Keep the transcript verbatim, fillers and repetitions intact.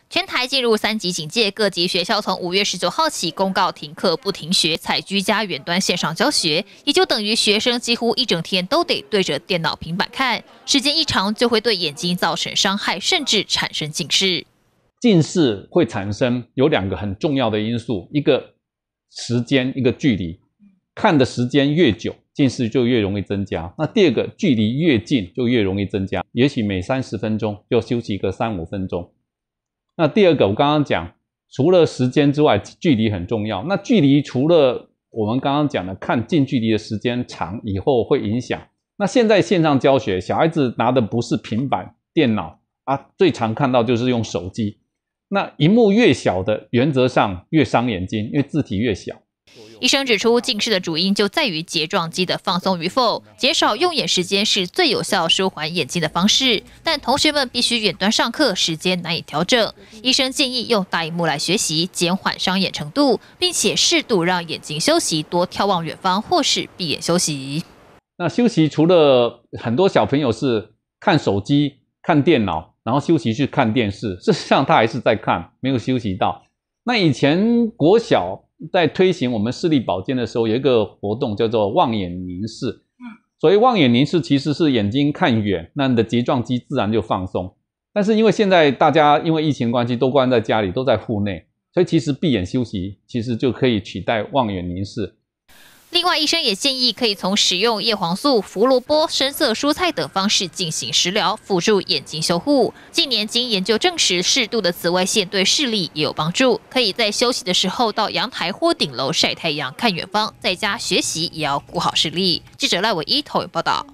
全台进入三级警戒，各级学校从五月十九号起公告停课不停学，采居家远端线上教学，也就等于学生几乎一整天都得对着电脑、平板看，时间一长就会对眼睛造成伤害，甚至产生近视。 近视会产生有两个很重要的因素，一个时间，一个距离。看的时间越久，近视就越容易增加。那第二个，距离越近就越容易增加，也许每三十分钟就休息个三五分钟。那第二个，我刚刚讲，除了时间之外，距离很重要。那距离除了我们刚刚讲的看近距离的时间长以后会影响。那现在线上教学，小孩子拿的不是平板电脑啊，最常看到就是用手机。那萤幕越小的，原则上越伤眼睛，因为字体越小。 医生指出，近视的主因就在于睫状肌的放松与否，减少用眼时间是最有效舒缓眼睛的方式。但同学们必须远端上课，时间难以调整。医生建议用大荧幕来学习，减缓伤眼程度，并且适度让眼睛休息，多眺望远方或是闭眼休息。 那休息除了很多小朋友是看手机、看电脑，然后休息去看电视，事实上他还是在看，没有休息到。那以前国小在推行我们视力保健的时候，有一个活动叫做望眼凝视。嗯，所谓望眼凝视其实是眼睛看远，那你的睫状肌自然就放松。但是因为现在大家因为疫情关系都关在家里，都在户内，所以其实闭眼休息其实就可以取代望远凝视。 另外，医生也建议可以从使用叶黄素、胡萝卜、深色蔬菜等方式进行食疗，辅助眼睛修护。近年经研究证实，适度的紫外线对视力也有帮助。可以在休息的时候到阳台或顶楼晒太阳、看远方，在家学习也要顾好视力。记者赖伟一投影报道。